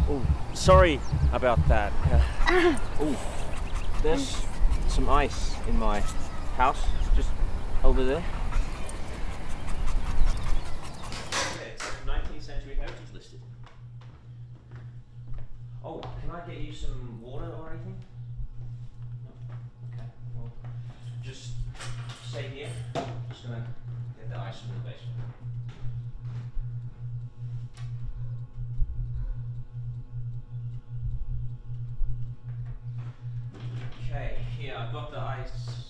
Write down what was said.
Oh, sorry about that. Oh, there's some ice in my house, just over there. Yeah, it's 19th century heritage listed. Oh, can I get you some water or anything? No? Okay, well, just stay here. I'm just gonna get the ice from the basement. Okay, here, I've got the ice